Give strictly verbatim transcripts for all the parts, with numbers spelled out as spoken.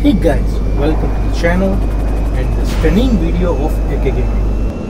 Hey guys, welcome to the channel and the stunning video of A K Gaming.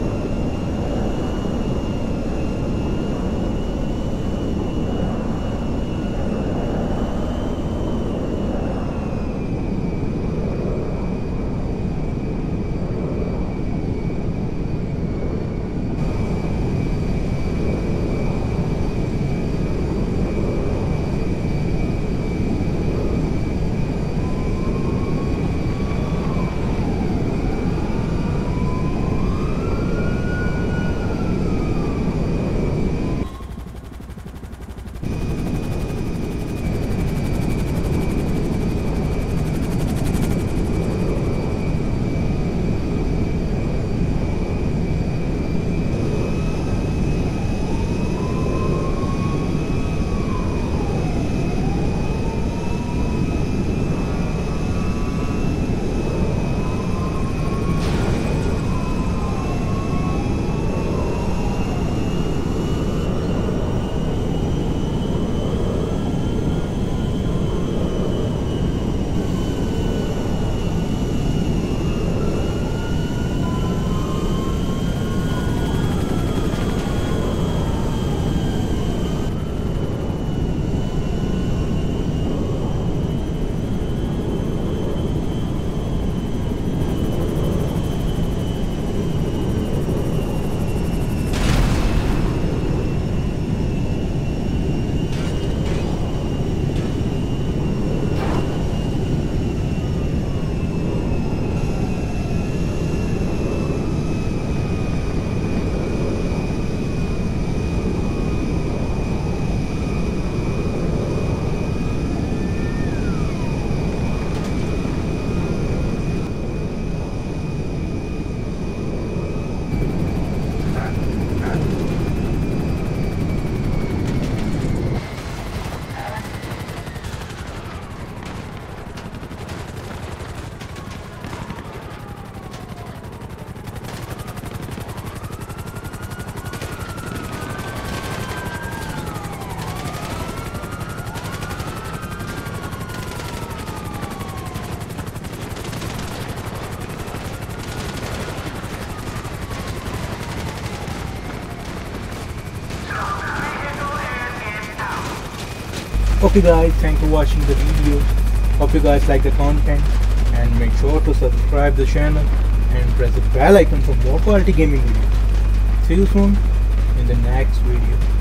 Okay guys, thanks for watching the video. Hope you guys like the content and make sure to subscribe the channel and press the bell icon for more quality gaming videos. See you soon in the next video.